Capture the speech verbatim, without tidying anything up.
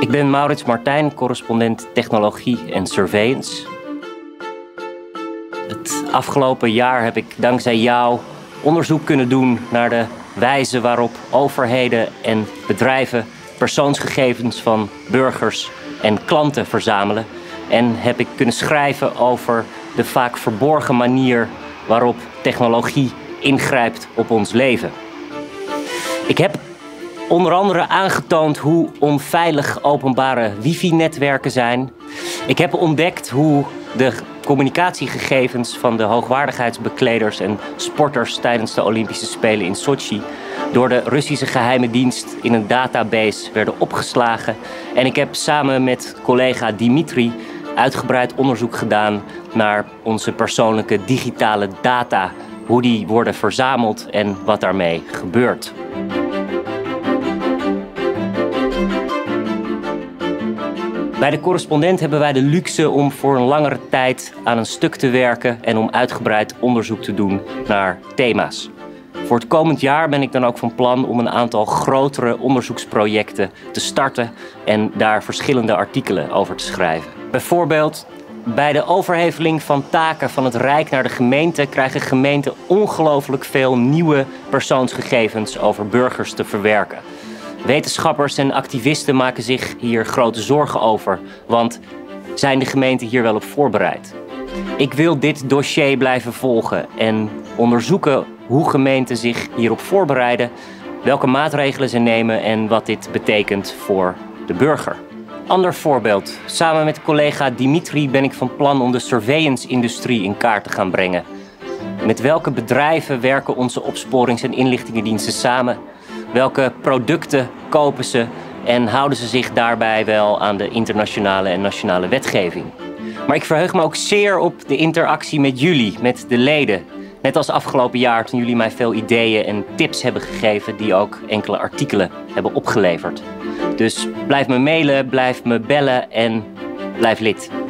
Ik ben Maurits Martijn, correspondent technologie en surveillance. Het afgelopen jaar heb ik dankzij jou onderzoek kunnen doen naar de wijze waarop overheden en bedrijven persoonsgegevens van burgers en klanten verzamelen. En heb ik kunnen schrijven over de vaak verborgen manier waarop technologie ingrijpt op ons leven. Ik heb onder andere aangetoond hoe onveilig openbare wifi-netwerken zijn. Ik heb ontdekt hoe de communicatiegegevens van de hoogwaardigheidsbekleders en sporters tijdens de Olympische Spelen in Sochi door de Russische geheime dienst in een database werden opgeslagen. En ik heb samen met collega Dimitri uitgebreid onderzoek gedaan naar onze persoonlijke digitale data, hoe die worden verzameld en wat daarmee gebeurt. Bij de correspondent hebben wij de luxe om voor een langere tijd aan een stuk te werken en om uitgebreid onderzoek te doen naar thema's. Voor het komend jaar ben ik dan ook van plan om een aantal grotere onderzoeksprojecten te starten en daar verschillende artikelen over te schrijven. Bijvoorbeeld, bij de overheveling van taken van het Rijk naar de gemeente krijgen gemeenten ongelooflijk veel nieuwe persoonsgegevens over burgers te verwerken. Wetenschappers en activisten maken zich hier grote zorgen over, want zijn de gemeenten hier wel op voorbereid? Ik wil dit dossier blijven volgen en onderzoeken hoe gemeenten zich hierop voorbereiden, welke maatregelen ze nemen en wat dit betekent voor de burger. Ander voorbeeld. Samen met collega Dimitri ben ik van plan om de surveillance-industrie in kaart te gaan brengen. Met welke bedrijven werken onze opsporings- en inlichtingendiensten samen? Welke producten kopen ze en houden ze zich daarbij wel aan de internationale en nationale wetgeving? Maar ik verheug me ook zeer op de interactie met jullie, met de leden. Net als afgelopen jaar toen jullie mij veel ideeën en tips hebben gegeven die ook enkele artikelen hebben opgeleverd. Dus blijf me mailen, blijf me bellen en blijf lid.